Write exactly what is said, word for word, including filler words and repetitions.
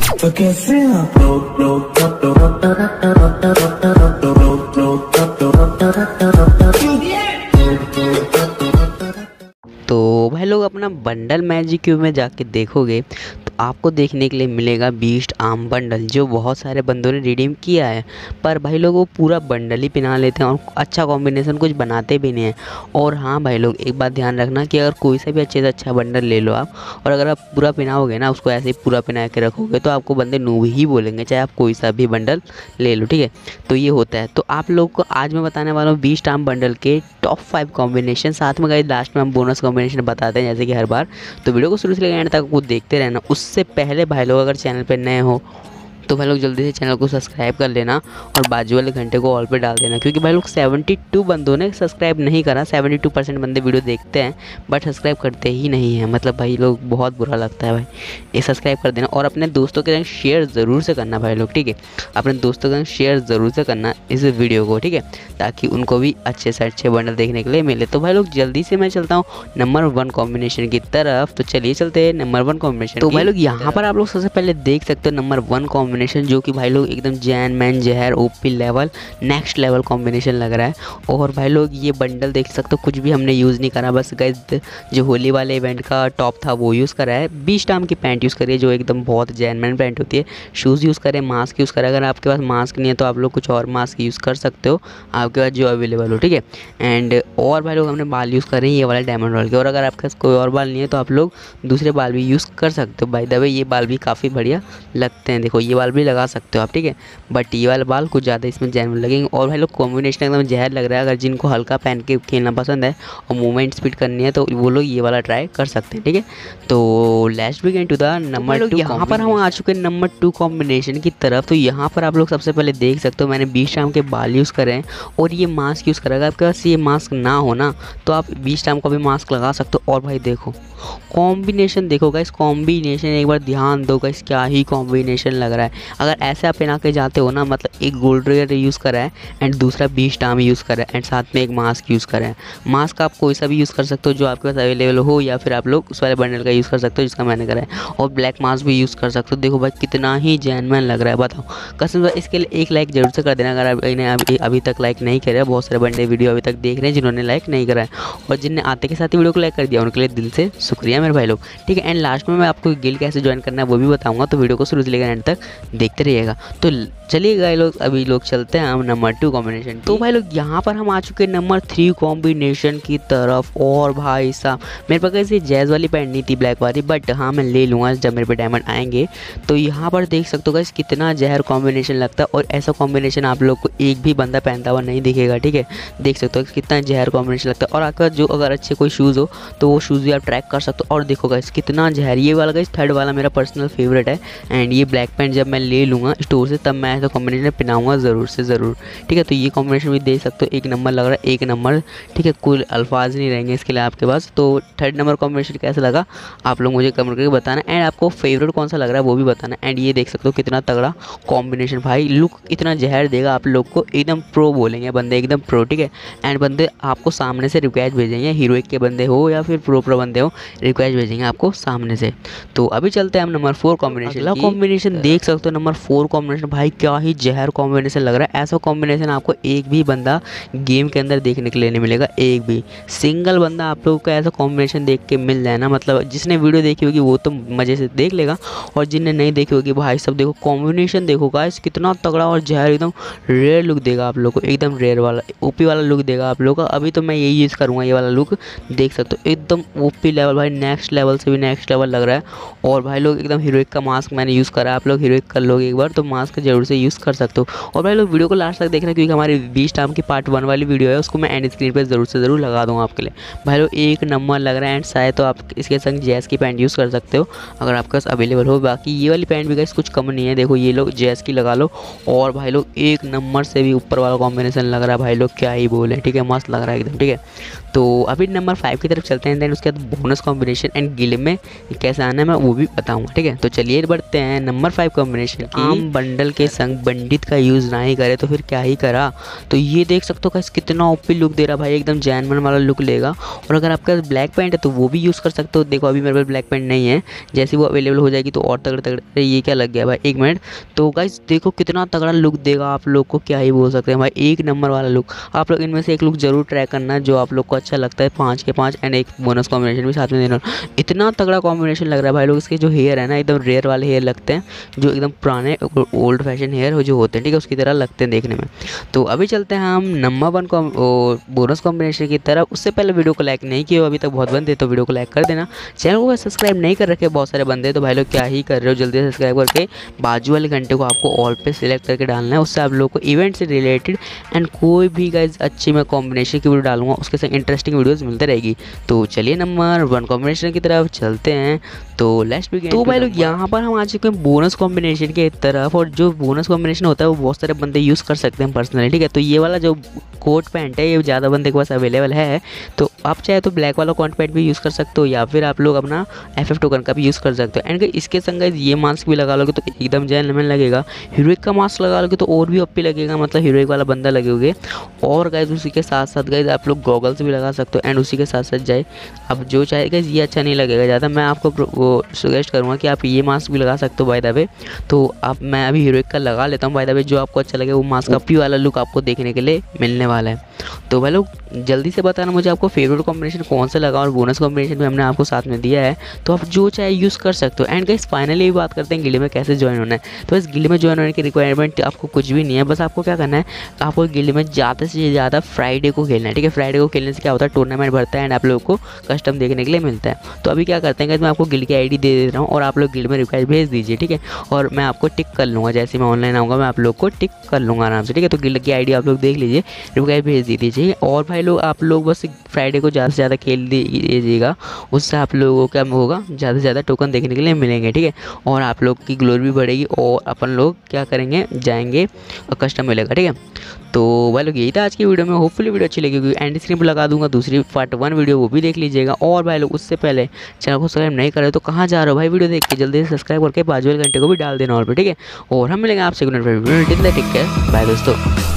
तो कैसे आप लोग लोग तो भाई लोग अपना बंडल मैजिक क्यूब में जाके देखोगे तो आपको देखने के लिए मिलेगा बीस्ट आर्म बंडल, जो बहुत सारे बंदों ने रिडीम किया है। पर भाई लोग वो पूरा बंडल ही पिना लेते हैं और अच्छा कॉम्बिनेशन कुछ बनाते भी नहीं हैं। और हाँ भाई लोग, एक बात ध्यान रखना कि अगर कोई सा भी अच्छे से अच्छा बंडल ले लो आप, और अगर आप पूरा पिनाओगे ना, उसको ऐसे ही पूरा पिना के रखोगे तो आपको बंदे नूब ही बोलेंगे, चाहे आप कोई सा भी बंडल ले लो। ठीक है, तो ये होता है। तो आप लोग को आज मैं बताने वाला हूँ बीस्ट आर्म बंडल के टॉप फाइव कॉम्बिनेशन, साथ में गाइस लास्ट में हम बोनस कॉम्बिनेशन बताते हैं जैसे कि हर बार। तो वीडियो को शुरू से लेकर एंड तक कुछ देखते रहना। उससे पहले भाई लोग अगर चैनल पे नए हो तो भाई लोग जल्दी से चैनल को सब्सक्राइब कर लेना और बाजू वाले घंटे को ऑल पे डाल देना, क्योंकि भाई लोग बहत्तर बंदों ने सब्सक्राइब नहीं करा। बहत्तर परसेंट बंदे वीडियो देखते हैं बट सब्सक्राइब करते ही नहीं हैं, मतलब भाई लोग बहुत बुरा लगता है भाई। ये सब्सक्राइब कर देना और अपने दोस्तों के संग शेयर ज़रूर से करना भाई लोग। ठीक है, अपने दोस्तों के संग शेयर ज़रूर से करना इस वीडियो को, ठीक है, ताकि उनको भी अच्छे से अच्छे बंडल देखने के लिए मिले। तो भाई लोग जल्दी से मैं चलता हूँ नंबर वन कॉम्बिनेशन की तरफ। तो चलिए चलते हैं नंबर वन कॉम्बिनेशन। तो भाई लोग यहाँ पर आप लोग सबसे पहले देख सकते हो नंबर वन कॉम्बिनेशन, जो कि भाई लोग एकदम जैन मैन जहर OP level next level combination लग रहा है। और भाई लोग ये बंडल देख सकते हो, कुछ भी हमने यूज़ नहीं करा, बस गाइस जो होली वाले इवेंट का टॉप था वो यूज़ करा है। बीस्ट आर्म की पैंट यूज़ करिए जो एकदम बहुत जैन मैन पैंट होती है। शूज़ यूज़ करें, मास्क यूज़ करें। अगर आपके पास मास्क नहीं है तो आप लोग कुछ और मास्क यूज़ कर सकते हो, आपके पास जो अवेलेबल हो। ठीक है, एंड और भाई लोग हमने बाल यूज़ कर रहे हैं ये वाले डायमंड रोल के। और अगर आपके पास कोई और बाल नहीं है तो आप लोग दूसरे बाल भी यूज़ कर सकते हो। बाय द वे ये बाल भी काफ़ी बढ़िया लगते हैं, देखो ये बाल भी लगा सकते हो आप। ठीक है, बट ये वाले बाल कुछ ज़्यादा इसमें जैन लगेंगे। और भाई लोग कॉम्बिनेशन एकदम जहर लग रहा है। अगर जिनको हल्का पहन के खेलना पसंद है और मूवमेंट स्पीड करनी है तो वो लोग ये वाला ट्राई कर सकते हैं। ठीक है, तो let's begin to the number two. यहाँ पर हम आ चुके हैं नंबर टू कॉम्बिनेशन की तरफ। तो यहाँ पर आप लोग सबसे पहले देख सकते हो मैंने बीस्ट आर्म के बाल यूज़ करे हैं और ये मास्क यूज़ करा। अगर आपके पास ये मास्क ना हो ना तो आप बीस्ट आर्म का भी मास्क लगा सकते हो। और भाई देखो कॉम्बिनेशन, देखो गाइस कॉम्बिनेशन एक बार ध्यान दो गाइस, क्या ही कॉम्बिनेशन लग रहा है। अगर ऐसे आप पहना के जाते हो ना, मतलब एक गोल्ड रेयर यूज़ करा है एंड दूसरा बीस्ट आर्म यूज़ करा है एंड साथ में एक मास्क यूज़ करा है। मास्क आप कोई सा भी यूज़ कर सकते हो जो आपके पास अवेलेबल हो, या फिर आप लोग उस वाले बंडल का यूज़ कर सकते हो जिसका मैंने करा है। और ब्लैक मास्क भी यूज़ कर सकते हो। देखो भाई कितना ही जेन्युइन लग रहा है, बताओ कसम से। इसके लिए एक लाइक जरूर से कर देना अगर आप अभी, अभी तक लाइक नहीं करे। बहुत सारे बंडे वीडियो अभी तक देख रहे हैं जिन्होंने लाइक नहीं करा है, और जिनने आते के साथ ही वीडियो को लाइक कर दिया उनके लिए दिल से शुक्रिया मेरे भाई लोग। ठीक है, एंड लास्ट में मैं आपको गिल्ड कैसे ज्वाइन करना है वो भी बताऊंगा, तो वीडियो को शुरू से लेकर एंड तक देखते रहिएगा। तो चलिए भाई लोग अभी लोग चलते हैं हम नंबर टू कॉम्बिनेशन। तो भाई लोग यहाँ पर हम आ चुके हैं नंबर थ्री कॉम्बिनेशन की तरफ। और भाई साहब मेरे पास ऐसी जैज़ वाली पैंट नहीं थी ब्लैक वाली, बट हाँ मैं ले लूँगा जब मेरे पे डायमंड आएंगे। तो यहाँ पर देख सकते हो गाइस कितना जहर कॉम्बिनेशन लगता है, और ऐसा कॉम्बिनेशन आप लोग को एक भी बंदा पहनता हुआ नहीं दिखेगा। ठीक है, देख सकते हो कितना जहर कॉम्बिनेशन लगता है। और आपका जो अगर अच्छे कोई शूज़ हो तो वो शूज़ भी आप ट्रैक कर सकते हो। और देखो गाइस कितना जहर, ये वाला गाइस थर्ड वाला मेरा पर्सनल फेवरेट है। एंड ये ब्लैक पैंट जब मैं ले लूँगा स्टोर से तब मैं ऐसा कॉम्बिनेशन पहनाऊंगा ज़रूर से ज़रूर। ठीक है, तो ये कॉम्बिनेशन भी देख सकते हो, एक नंबर लग रहा है, एक नंबर। ठीक है, कोई अल्फाज नहीं रहेंगे इसके लिए आपके पास। तो थर्ड नंबर कॉम्बिनेशन कैसा लगा आप लोग मुझे कमेंट करके बताना, एंड आपको फेवरेट कौन सा लग रहा है वो भी बताना। एंड ये देख सकते हो कितना तगड़ा कॉम्बिनेशन, भाई लुक इतना जहर देगा आप लोग को, एकदम प्रो बोलेंगे बंदे, एकदम प्रो। ठीक है, एंड बंदे आपको सामने से रिक्वेस्ट भेजेंगे, हीरोइक के बंदे हो या फिर प्रो प्रो बंदे हो, रिक्वेस्ट भेजेंगे आपको सामने से। तो अभी चलते हैं हम नंबर फोर कॉम्बिनेशन। अगला कॉम्बिनेशन देख सकते हो नंबर फोर कॉम्बिनेशन, भाई क्या ही जहर कॉम्बिनेशन लग रहा है। ऐसा कॉम्बिनेशन आपको एक भी बंदा गेम के अंदर देखने के लिए नहीं मिलेगा, एक भी सिंगल बंदा आप लोगों को ऐसा कॉम्बिनेशन देख के मिल जाए ना, मतलब जिसने वीडियो देखी होगी वो तो मज़े से देख लेगा, और जिनने नहीं देखी होगी भाई सब देखो कॉम्बिनेशन देखो गाइस कितना तगड़ा और जहर, एकदम रेयर लुक देगा आप लोग को, एकदम रेयर वाला ओपी वाला लुक देगा आप लोग का। अभी तो मैं यही यूज़ करूँगा, ये वाला लुक देख सकते हो एकदम ओपी लेवल, भाई नेक्स्ट लेवल से भी नेक्स्ट लेवल लग रहा है। और भाई लोग एकदम हीरोइक का मास्क मैंने यूज़ करा, आप लोग हीरोइक कर लोगे एक बार तो मास्क जरूर से यूज़ कर सकते हो। और भाई लोग वीडियो को लास्ट तक देखना, क्योंकि हमारी बीस्ट आर्म की पार्ट वन वाली वीडियो है उसको मैं एंड स्क्रीन पे ज़रूर से ज़रूर लगा दूँगा आपके लिए। भाई लोग एक नंबर लग रहा है, एंड शायद तो आप इसके संग जैज़ की पैंट यूज़ कर सकते हो अगर आपके पास अवेलेबल हो। बाकी ये वाली पैंट भी गाइस कुछ कम नहीं है, देखो ये लोग जैज़ की लगा लो। और भाई लोग एक नंबर से भी ऊपर वाला कॉम्बिनेशन लग रहा है भाई लोग, क्या ही बोले। ठीक है, मस्त लग रहा है एकदम। ठीक है, तो अभी नंबर फाइव की तरफ चलते हैं, देन उसके बाद बोनस कॉम्बिनेशन एंड गिल में कैसे आना है मैं वो भी बताऊँगा। ठीक है, तो चलिए बढ़ते हैं नंबर फाइव कॉम्बिनेशन कॉम्बिनेशन की आम बंडल के संग बंडित का यूज़ ना ही करे तो फिर क्या ही करा। तो ये देख सकते हो गाइस कितना ओपी लुक दे रहा भाई, एकदम जैनमन वाला लुक लेगा। और अगर आपके पास ब्लैक पैंट है तो वो भी यूज़ कर सकते हो। देखो अभी मेरे पास ब्लैक पैंट नहीं है, जैसे वो अवेलेबल हो जाएगी तो और तगड़े तगड़े। ये क्या लग गया भाई, एक मिनट। तो गाइस देखो कितना तगड़ा लुक देगा, आप लोग को क्या ही बोल सकते हैं भाई, एक नंबर वाला लुक। आप लोग इनमें से एक लुक जरूर ट्राई करना जो आप लोग को अच्छा लगता है। पाँच के पाँच एंड एक बोनस कॉम्बिनेशन भी साथ में देना। इतना तगड़ा कॉम्बिनेशन लग रहा है भाई लोग। इसके जो हेयर है ना एकदम रेयर वाले हेयर लगते हैं, जो एकदम पुराने ओल्ड फैशन हेयर जो होते हैं, ठीक है, उसकी तरह लगते हैं देखने में। तो अभी चलते हैं हम नंबर वन बोनस कॉम्बिनेशन की तरफ। उससे पहले वीडियो को लाइक नहीं किया अभी तक बहुत बंदे, तो वीडियो को लाइक कर देना। चैनल को सब्सक्राइब नहीं कर रखे बहुत सारे बंदे, तो भाई लोग क्या ही कर रहे हो, जल्दी से सब्सक्राइब करके बाजू वाले घंटे को आपको ऑल पे सिलेक्ट करके डालना है। उससे आप लोग को इवेंट से रिलेटेड एंड कोई भी गाइज अच्छी मैं कॉम्बिनेशन की वीडियो डालूंगा उसके साथ इंटरेस्टिंग वीडियोस मिलते रहेगी। तो चलिए नंबर वन कॉम्बिनेशन की तरफ चलते हैं। तो लेट्स बिगिन। तो भाई लोग यहाँ पर हम आ चुके हैं बोनस कॉम्बिनेशन की तरफ, और जो बोनस कॉम्बिनेशन होता है वो बहुत सारे बंदे यूज़ कर सकते हैं पर्सनली, ठीक है। तो ये वाला जो कोट पैंट है ये ज़्यादा बंदे के पास अवेलेबल है, तो आप चाहे तो ब्लैक वाला कोट पैंट भी यूज़ कर सकते हो, या फिर आप लोग अपना एफ एफ टोकन का भी यूज़ कर सकते हो। एंड इसके संग ये मास्क भी लगा लोगे तो एकदम जेन्युइन लगेगा। हीरोइक का मास्क लगा लोगे तो और भी ओपी लगेगा, मतलब हीरोइक वाला बंदा लगोगे। और गाइज उसी के साथ साथ गाइज आप लोग गॉगल्स भी लगा सकते हो, एंड उसी के साथ साथ जाए अब जो चाहे गाइज ये अच्छा नहीं लगेगा ज़्यादा। मैं आपको वो सजेस्ट करूँगा कि आप ये मास्क भी लगा सकते हो बाय द वे। तो आप मैं अभी हीरोइक का लगा लेता हूँ बाय द वे, जो आपको अच्छा लगे वो मास्क ओपी वाला लुक आपको देखने के लिए मिलने वाला है। तो भाई लोग जल्दी से बताना मुझे आपको फेवरेट कॉम्बिनेशन कौन सा लगा, और बोनस कॉम्बिनेशन भी हमने आपको साथ में दिया है, तो आप जो चाहे यूज़ कर सकते हो। एंड गाइस फाइनली भी बात करते हैं गिल्ड में कैसे ज्वाइन होना है। तो इस गिल्ड में ज्वाइन होने की रिक्वायरमेंट आपको कुछ भी नहीं है, बस आपको क्या करना है, आपको गिल्ड में ज़्यादा से ज़्यादा फ्राइडे को खेलना है, ठीक है। फ्राइडे को खेलने से क्या होता है, टूर्नामेंट बढ़ता है एंड आप लोगों को कस्टम देखने के लिए मिलता है। तो अभी क्या करते हैं गाइस, मैं आपको गिल्ड की आईडी दे दे रहा हूँ और आप लोग गिल्ड में रिक्वेस्ट भेज दीजिए, ठीक है। और मैं आपको टिक कर लूँगा, जैसे मैं ऑनलाइन आऊँगा मैं आप लोग को टिक कर लूँगा आराम से, ठीक है। तो गिल्ड की आईडी आप लोग देख लीजिए, रिक्वेस्ट भेज दीजिए। और भाई लोग आप लोग बस फ्राइडे को ज़्यादा से ज़्यादा खेल दीजिएगा, उससे आप लोगों को क्या होगा, ज़्यादा से ज़्यादा टोकन देखने के लिए मिलेंगे, ठीक है। और आप लोग की ग्लोरी भी बढ़ेगी और अपन लोग क्या करेंगे, जाएंगे और कस्टम मिलेगा, ठीक है। तो भाई लोग यही था आज की वीडियो में। होपफुली वीडियो अच्छी लगेगी, एंड स्क्रीन पर लगा दूंगा दूसरी पार्ट वन वीडियो, वो भी देख लीजिएगा। और भाई लोग उससे पहले चैनल को सब्सक्राइब नहीं करे तो कहाँ जा रहे हो भाई, वीडियो देख के जल्दी से सब्सक्राइब करके बाजू वाले घंटे को भी डाल देना ऑल पे, ठीक है। और हम मिलेंगे आपसे टेक केयर, बाय दोस्तों।